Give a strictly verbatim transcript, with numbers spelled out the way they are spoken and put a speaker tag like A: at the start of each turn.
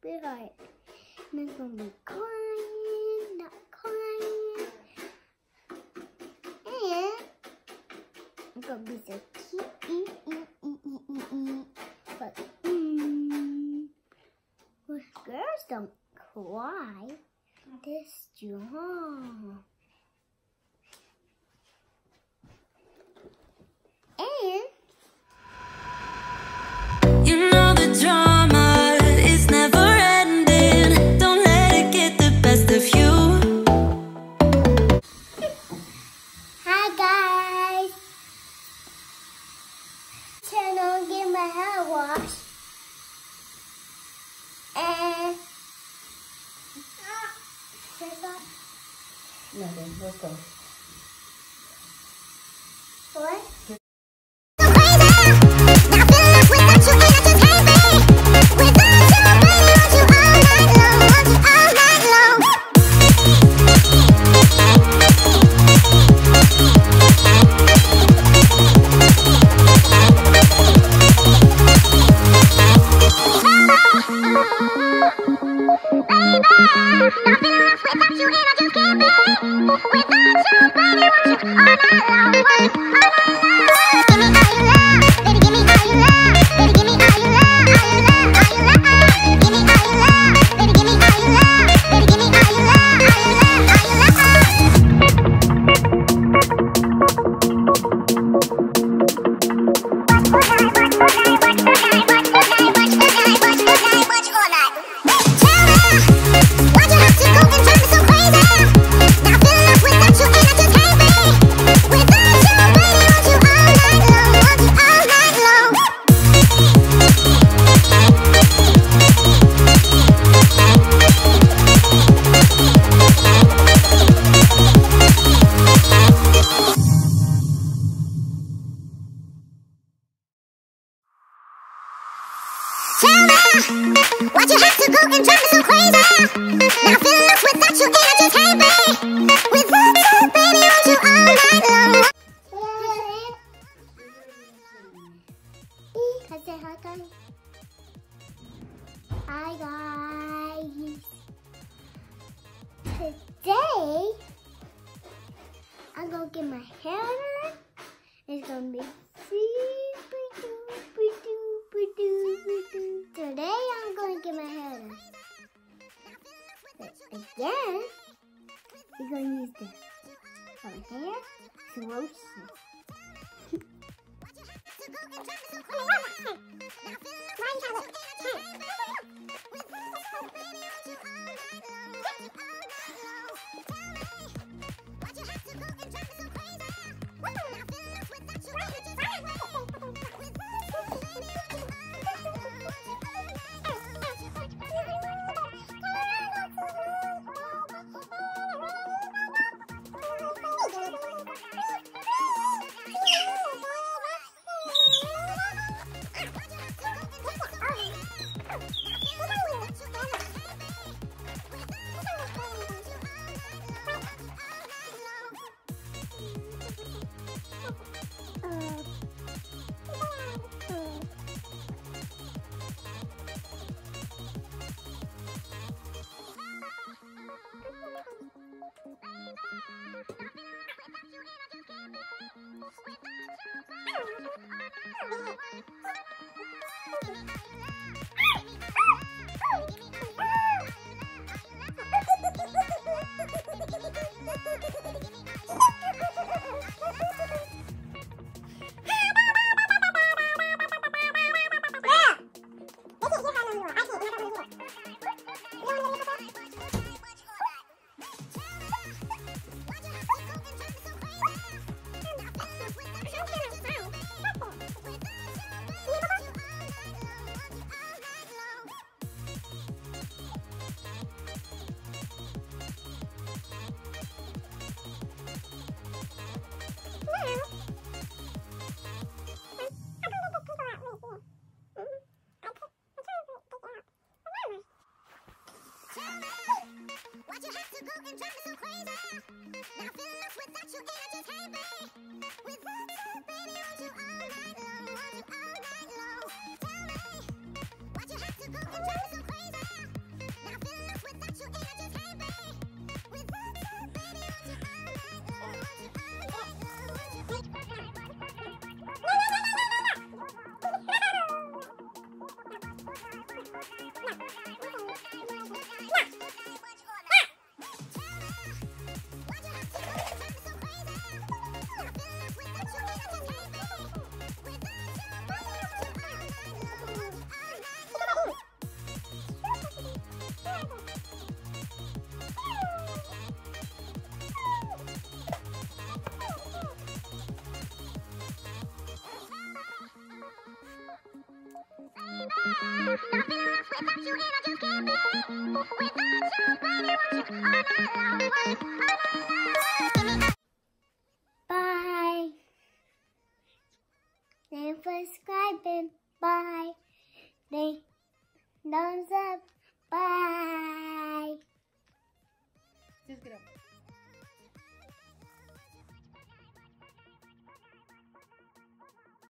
A: super hard. And I'm gonna be crying, not crying. And I'm gonna be so cute. But mm, well, girls don't cry. They're strong. And
B: you know the drama is never ending. Don't let it get the best of you.
A: hi guys. Channel, get my hair washed. And
C: Nothing. Let's go.
A: what?
D: Why'd you have to go and drive me so crazy? Now I feel lost without you and I just hate me. Without you, baby, I want you all night long.
A: Can I say hi guys? Hi guys. Today, I'm gonna get my hair done. It's gonna be super duper duper duper duper. Today I'm gonna get my hair done. But again, we're gonna use this for my hair to roast it. Bye. Thanks for subscribing. Bye. Thank thumbs up.